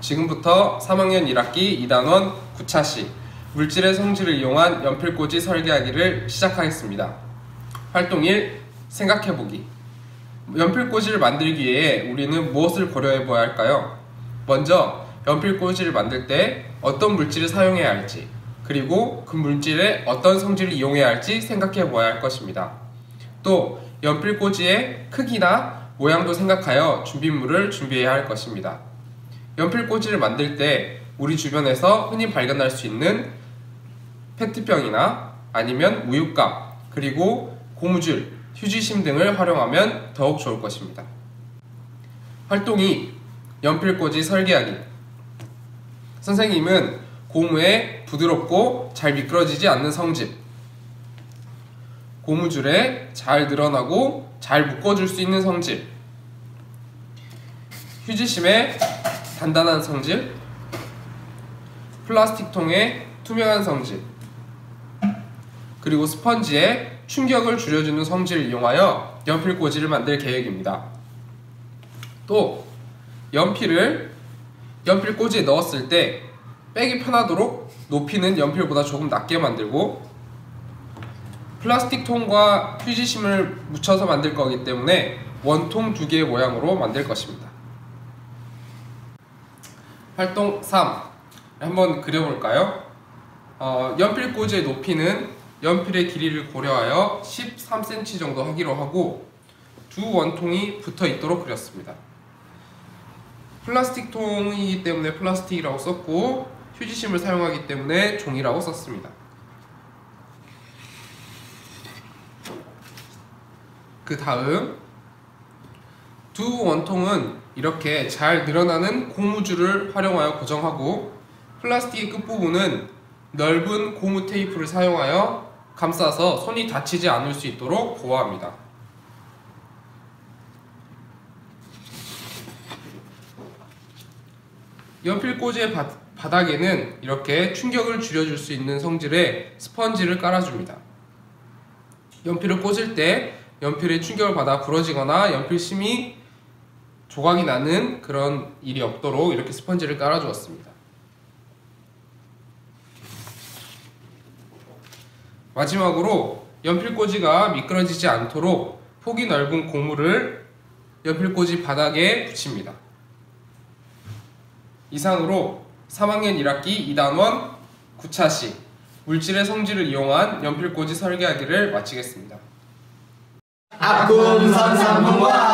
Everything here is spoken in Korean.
지금부터 3학년 1학기 2단원 9차시 물질의 성질을 이용한 연필꽂이 설계하기를 시작하겠습니다. 활동 1. 생각해보기. 연필꽂이를 만들기 위해 우리는 무엇을 고려해 보아야 할까요? 먼저 연필꽂이를 만들 때 어떤 물질을 사용해야 할지, 그리고 그 물질에 어떤 성질을 이용해야 할지 생각해 보아야 할 것입니다. 또 연필꽂이의 크기나 모양도 생각하여 준비물을 준비해야 할 것입니다. 연필꽂이를 만들 때 우리 주변에서 흔히 발견할 수 있는 페트병이나 아니면 우유값, 그리고 고무줄, 휴지심 등을 활용하면 더욱 좋을 것입니다. 활동 2. 연필꽂이 설계하기. 선생님은 고무에 부드럽고 잘 미끄러지지 않는 성질, 고무줄에 잘 늘어나고 잘 묶어줄 수 있는 성질, 휴지심에 단단한 성질, 플라스틱 통의 투명한 성질, 그리고 스펀지에 충격을 줄여주는 성질을 이용하여 연필꽂이를 만들 계획입니다. 또 연필꽂이에 넣었을 때 빼기 편하도록 높이는 연필보다 조금 낮게 만들고, 플라스틱 통과 휴지심을 묻혀서 만들 거기 때문에 원통 2개의 모양으로 만들 것입니다. 활동 3. 한번 그려볼까요? 연필꽂이의 높이는 연필의 길이를 고려하여 13cm 정도 하기로 하고, 두 원통이 붙어 있도록 그렸습니다. 플라스틱 통이기 때문에 플라스틱이라고 썼고, 휴지심을 사용하기 때문에 종이라고 썼습니다. 그 다음 두 원통은 이렇게 잘 늘어나는 고무줄을 활용하여 고정하고, 플라스틱의 끝부분은 넓은 고무 테이프를 사용하여 감싸서 손이 다치지 않을 수 있도록 보호합니다. 연필꽂이의 바닥에는 이렇게 충격을 줄여줄 수 있는 성질의 스펀지를 깔아줍니다. 연필을 꽂을 때 연필의 충격을 받아 부러지거나 연필심이 조각이 나는 그런 일이 없도록 이렇게 스펀지를 깔아주었습니다. 마지막으로 연필꽂이가 미끄러지지 않도록 폭이 넓은 고무를 연필꽂이 바닥에 붙입니다. 이상으로 3학년 1학기 2단원 9차시 물질의 성질을 이용한 연필꽂이 설계하기를 마치겠습니다. 아꿈 선상문과